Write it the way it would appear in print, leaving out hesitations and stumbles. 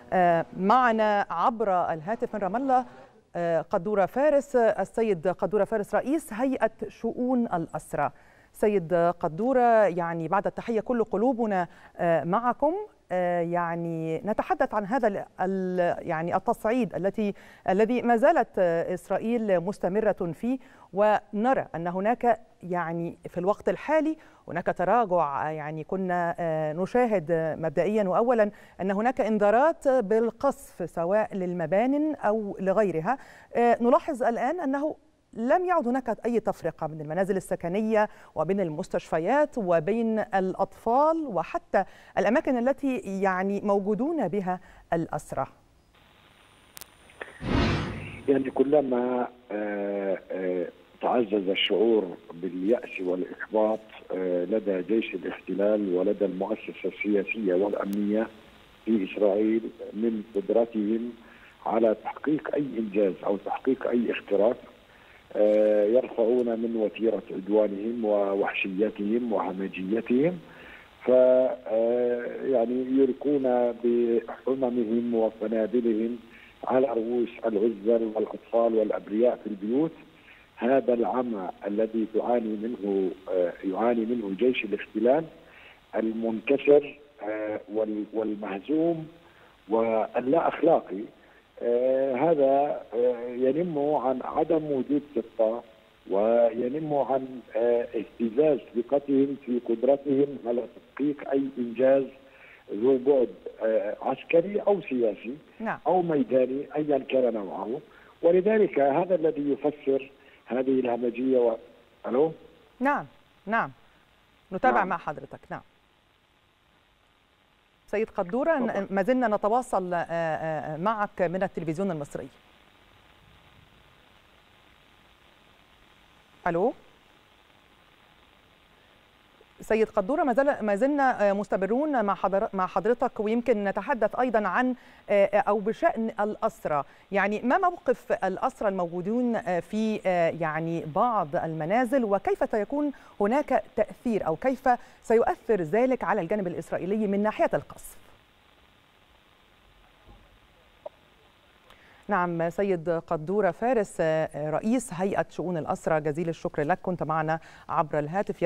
معنا عبر الهاتف من رام الله قدورة فارس، السيد قدورة فارس رئيس هيئة شؤون الأسرى. سيد قدورة، يعني بعد التحية كل قلوبنا معكم. يعني نتحدث عن هذا يعني التصعيد الذي ما زالت إسرائيل مستمرة فيه، ونرى أن هناك يعني في الوقت الحالي هناك تراجع. يعني كنا نشاهد مبدئيا وأولا أن هناك إنذارات بالقصف سواء للمبانٍ أو لغيرها. نلاحظ الآن أنه لم يعد هناك أي تفرقة بين المنازل السكنية وبين المستشفيات وبين الأطفال وحتى الأماكن التي يعني موجودون بها الأسرى. يعني كلما تعزز الشعور باليأس والإحباط لدى جيش الاحتلال ولدى المؤسسة السياسية والأمنية في إسرائيل من قدرتهم على تحقيق أي إنجاز أو تحقيق أي اختراق، يرفعون من وتيرة عدوانهم ووحشيتهم وهمجيتهم، يعني يلقون بحممهم وقنابلهم على رؤوس العزل والأطفال والأبرياء في البيوت. هذا العمى الذي يعاني منه جيش الاحتلال المنكسر والمهزوم واللا أخلاقي، هذا ينم عن عدم وجود خطة، وينم عن اهتزاز ثقتهم في قدرتهم على تحقيق أي إنجاز ذو بعد عسكري أو سياسي أو ميداني أيا كان نوعه. ولذلك هذا الذي يفسر هذه الهمجية ألو؟ نعم نتابع مع حضرتك. نعم سيد قدورة، ما زلنا نتواصل معك من التلفزيون المصري. ألو سيد قدورة، ما زلنا مستمرون مع حضرتك، ويمكن نتحدث أيضا عن أو بشأن الأسرى. يعني ما موقف الأسرى الموجودون في يعني بعض المنازل، وكيف سيكون هناك تأثير أو كيف سيؤثر ذلك على الجانب الإسرائيلي من ناحية القصف؟ نعم سيد قدورة فارس رئيس هيئة شؤون الأسرى، جزيل الشكر لك، كنت معنا عبر الهاتف.